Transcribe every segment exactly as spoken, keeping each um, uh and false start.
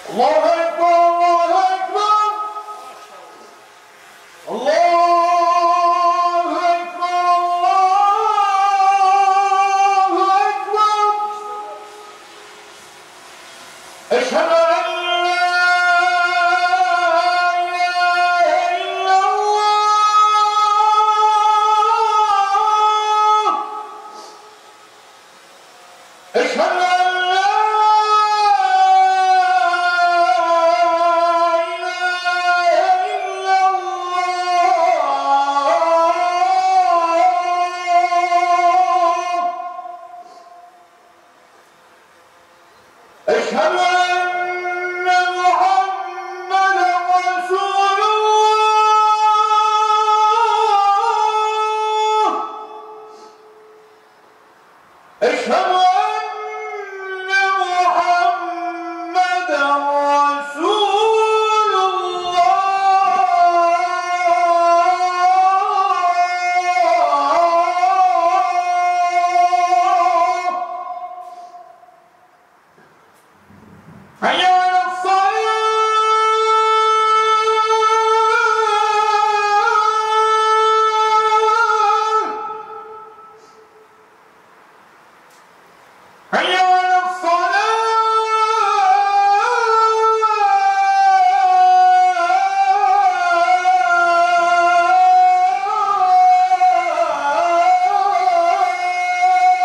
الله أكبر الله أكبر الله أكبر الله أكبر أشهد أن لا إله إلا الله أشهد أن أشهد أن محمدا رسول الله أشهد أن محمدا رسول الله حي على الصلاة حي على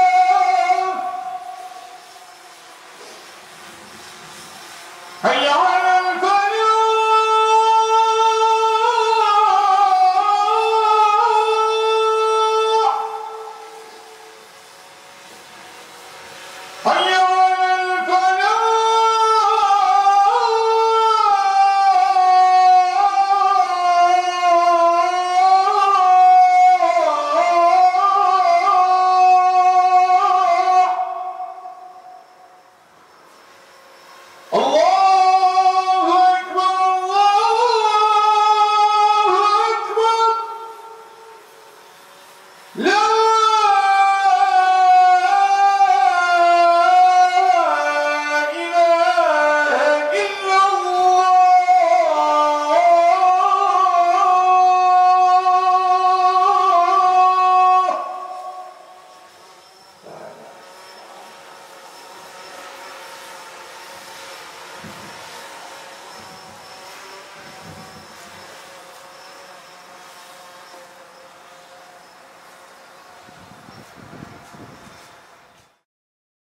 الصلاة حي على